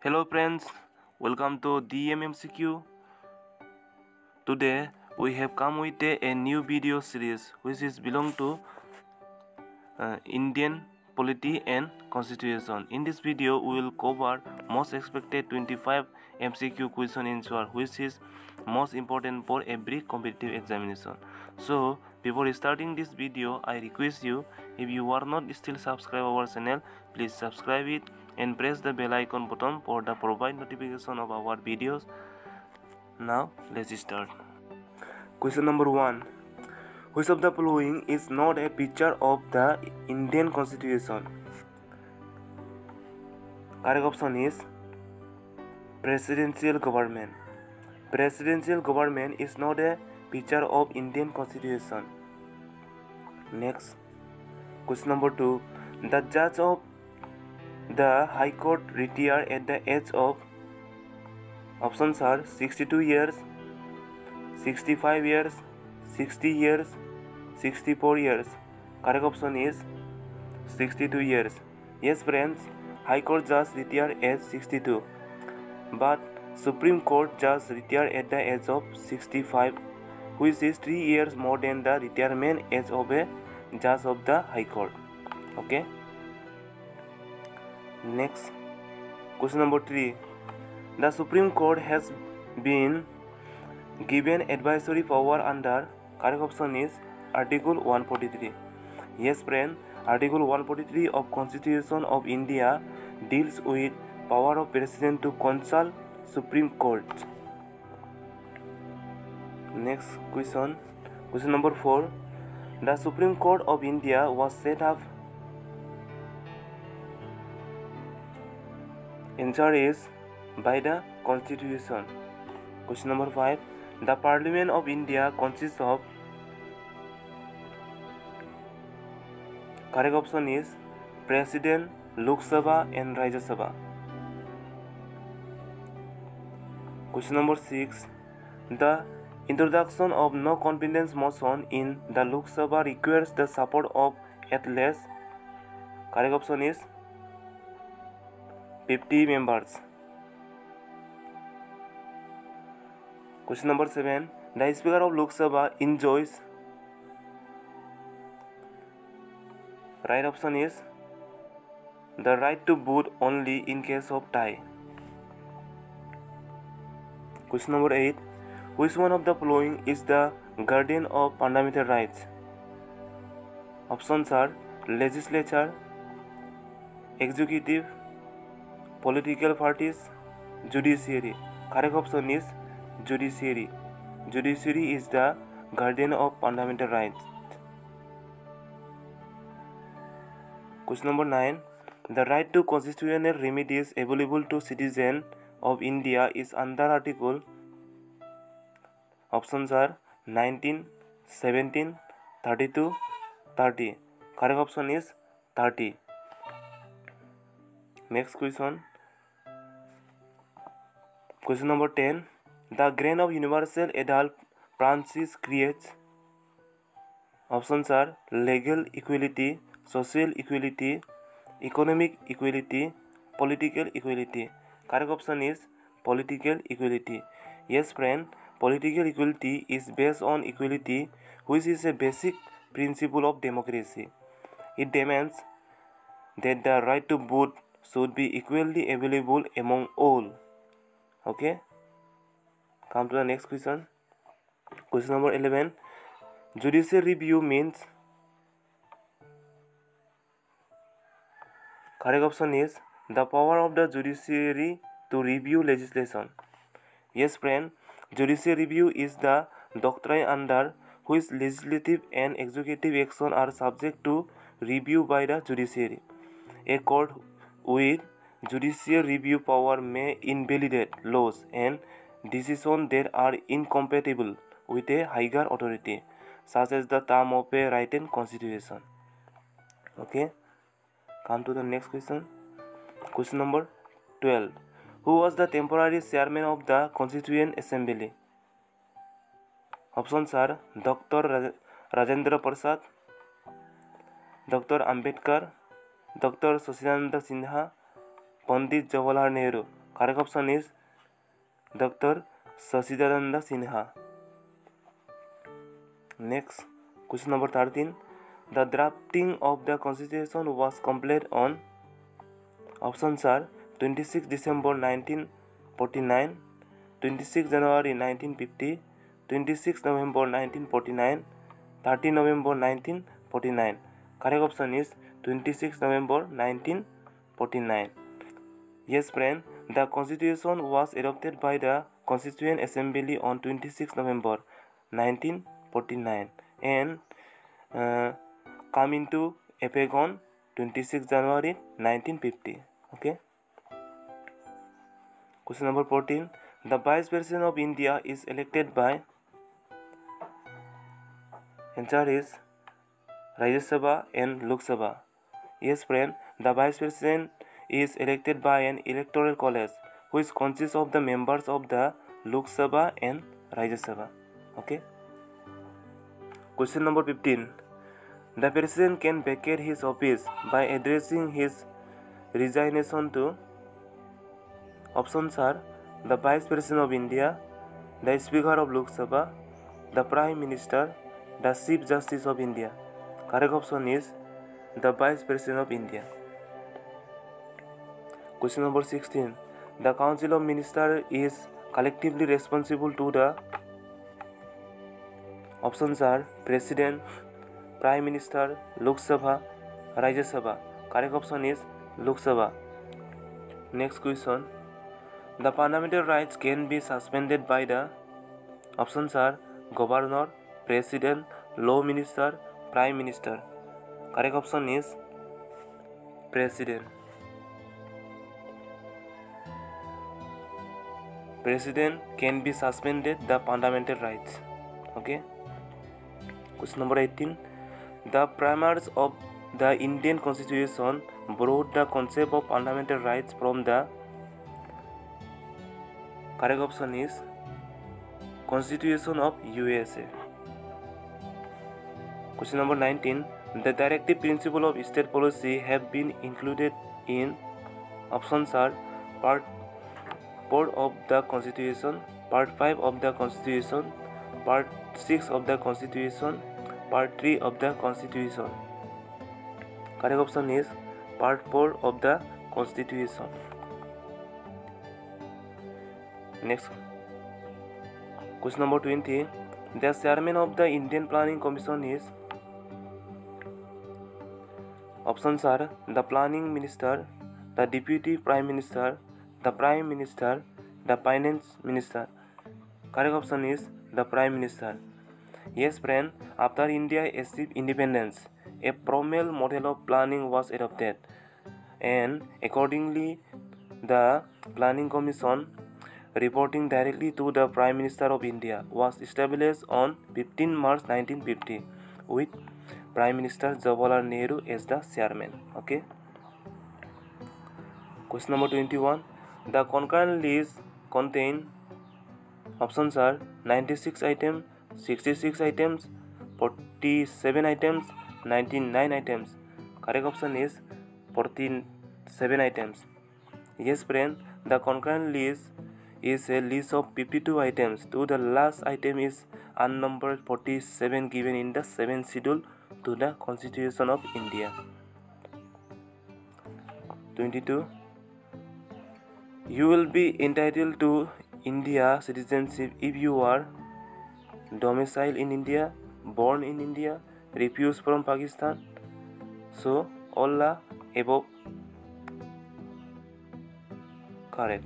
Hello friends, welcome to DMMCQ. Today we have come with a new video series which is belong to Indian polity and constitution. In this video we will cover most expected 25 MCQ question answer which is most important for every competitive examination. So before starting this video, I request you, if you are not still subscribe our channel, please subscribe it and press the bell icon button for the provide notification of our videos. Now let's start. Question number 1. Which of the following is not a feature of the Indian Constitution? Correct option is presidential government. Presidential government is not a feature of Indian Constitution. Next, question number 2. The judge of the High Court retired at the age of, options are 62 years, 65 years, 60 years, 64 years. Correct option is 62 years. Yes friends, High Court judge retired at 62, but Supreme Court judge retired at the age of 65, which is 3 years more than the retirement age of a judge of the High Court. Okay. Next, question number 3. The Supreme Court has been given advisory power under, correct option is Article 143. Yes friend, Article 143 of Constitution of India deals with power of President to consult Supreme Court. Next question, question number 4. The Supreme Court of India was set up. Answer is by the Constitution. Question number 5. The Parliament of India consists of, correct option is President, Lok Sabha and Rajya Sabha. Question number 6. The introduction of no confidence motion in the Lok Sabha requires the support of at least, correct option is 50 members. Question number 7. The Speaker of Lok Sabha enjoys, right option is the right to vote only in case of tie. Question number 8. Which one of the following is the guardian of fundamental rights? Options are legislature, executive, political parties, judiciary. Correct option is judiciary. Judiciary is the guardian of fundamental rights. Question number 9. The right to constitutional remedies available to citizens of India is under Article, options are 19, 17, 32, 30. Correct option is 30. Next question. Question number 10. The grant of universal adult branches creates, options are legal equality, social equality, economic equality, political equality. Correct option is political equality. Yes friend, political equality is based on equality, which is a basic principle of democracy. It demands that the right to vote should be equally available among all. Okay. Come to the next question. Question number 11. Judicial review means, correct option is the power of the judiciary to review legislation. Yes friend, judicial review is the doctrine under which legislative and executive action are subject to review by the judiciary. A court with judicial review power may invalidate laws and decisions that are incompatible with a higher authority, such as the term of a written constitution. Okay. Come to the next question. Question number 12. Who was the temporary chairman of the Constituent Assembly? Options are Dr. Rajendra Prasad, Dr. Ambedkar, Dr. Sachinanda Sinha, Pandit Jawaharlal Nehru. Correct option is Dr. Sasidananda Sinha. Next, question number 13. The drafting of the constitution was completed on options are 26 December 1949, 26 January 1950, 26 November 1949, 30 November 1949. Correct option is 26 November 1949. Yes friend, the constitution was adopted by the Constituent Assembly on 26 November 1949 and come into effect on 26 January 1950. Okay. Question number 14. The Vice President of India is elected by. Answer is Rajya Sabha and Lok Sabha. Yes friend, the Vice President is elected by an electoral college which consists of the members of the Lok Sabha and Rajya Sabha. Okay. Question number 15. The President can vacate his office by addressing his resignation to. Options are the Vice President of India, the Speaker of Lok Sabha, the Prime Minister, the Chief Justice of India. Correct option is the Vice President of India. Question number 16. The Council of Ministers is collectively responsible to the. Options are President, Prime Minister, Lok Sabha, Rajya Sabha. Correct option is Lok Sabha. Next question. The fundamental rights can be suspended by the. Options are Governor, President, Law Minister, Prime Minister. Correct option is President. President can be suspended the fundamental rights. Okay. Question number 18. The framers of the Indian Constitution borrowed the concept of fundamental rights from the. Correct option is Constitution of USA. Question number 19. The directive principle of state policy have been included in. Options are Part 4 of the Constitution, Part 5 of the Constitution, Part 6 of the Constitution, Part 3 of the Constitution. Correct option is Part 4 of the Constitution. Next, question number 20. The chairman of the Indian Planning Commission is. Options are the Planning Minister, the Deputy Prime Minister, the Prime Minister, the Finance Minister. Correct option is the Prime Minister. Yes friend, after India achieved independence, a formal model of planning was adopted and accordingly the Planning Commission reporting directly to the Prime Minister of India was established on 15 March 1950 with Prime Minister Jawaharlal Nehru as the chairman. Okay. Question number 21. The concurrent list contain. Options are 96 items, 66 items, 47 items, 99 items. Correct option is 47 items. Yes friend, the concurrent list is a list of 52 items. To the last item is unnumbered 47 given in the 7th schedule to the Constitution of India. 22. You will be entitled to India citizenship if you are domiciled in India, born in India, refused from Pakistan. So all the above correct.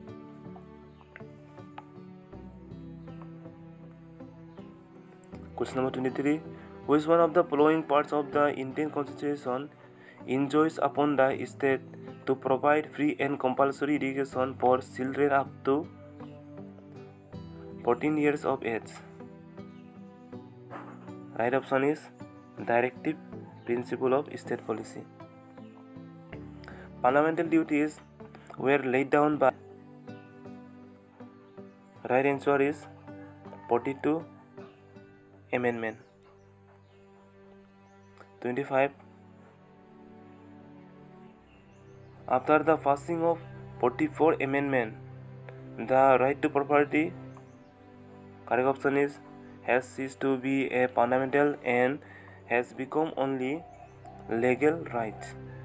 Question number 23. Which one of the following parts of the Indian Constitution enjoins upon the state to provide free and compulsory education for children up to 14 years of age? Right option is Directive Principle of State Policy. Fundamental duties were laid down by. Right answer is 42 Amendment. 25. After the passing of 44th Amendment. The right to property, correct option is, has ceased to be a fundamental and has become only legal right.